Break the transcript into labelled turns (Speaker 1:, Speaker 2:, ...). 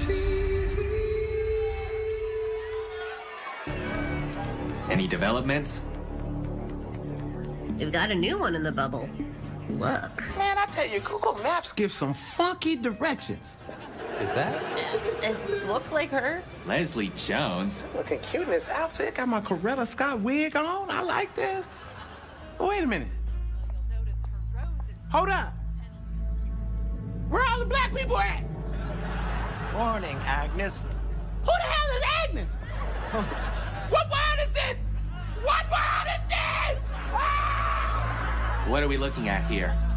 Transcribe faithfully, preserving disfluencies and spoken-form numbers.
Speaker 1: Any developments?
Speaker 2: We've got a new one in the bubble. Look.
Speaker 3: Man, I tell you, Google Maps gives some funky directions.
Speaker 1: Is that?
Speaker 2: It, it looks like her.
Speaker 1: Leslie Jones.
Speaker 3: Looking cute in this outfit. Got my Coretta Scott wig on. I like this. Oh, wait a minute. Hold up. Where all the black people at?
Speaker 4: Morning, Agnes.
Speaker 3: Who the hell is Agnes? What world is this? What world is this? Ah!
Speaker 1: What are we looking at here?